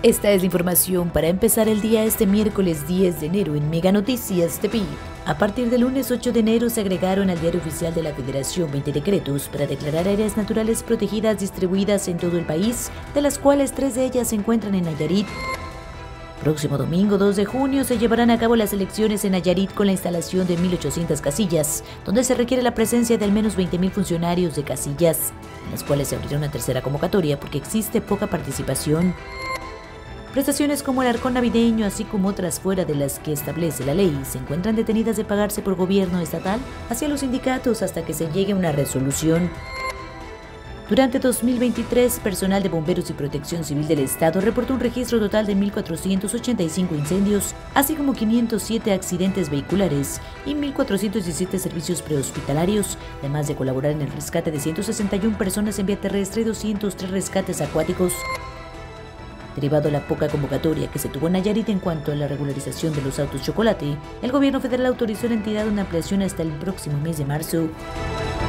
Esta es la información para empezar el día este miércoles 10 de enero en Mega Noticias TV. A partir del lunes 8 de enero se agregaron al Diario Oficial de la Federación 20 decretos para declarar áreas naturales protegidas distribuidas en todo el país, de las cuales 3 de ellas se encuentran en Nayarit. Próximo domingo 2 de junio se llevarán a cabo las elecciones en Nayarit con la instalación de 1.800 casillas, donde se requiere la presencia de al menos 20.000 funcionarios de casillas, en las cuales se abrirá una tercera convocatoria porque existe poca participación. Prestaciones como el arcón navideño, así como otras fuera de las que establece la ley, se encuentran detenidas de pagarse por gobierno estatal hacia los sindicatos hasta que se llegue a una resolución. Durante 2023, personal de Bomberos y Protección Civil del Estado reportó un registro total de 1.485 incendios, así como 507 accidentes vehiculares y 1.417 servicios prehospitalarios, además de colaborar en el rescate de 161 personas en vía terrestre y 203 rescates acuáticos. Derivado de la poca convocatoria que se tuvo en Nayarit en cuanto a la regularización de los autos chocolate, el gobierno federal autorizó a la entidad una ampliación hasta el próximo mes de marzo.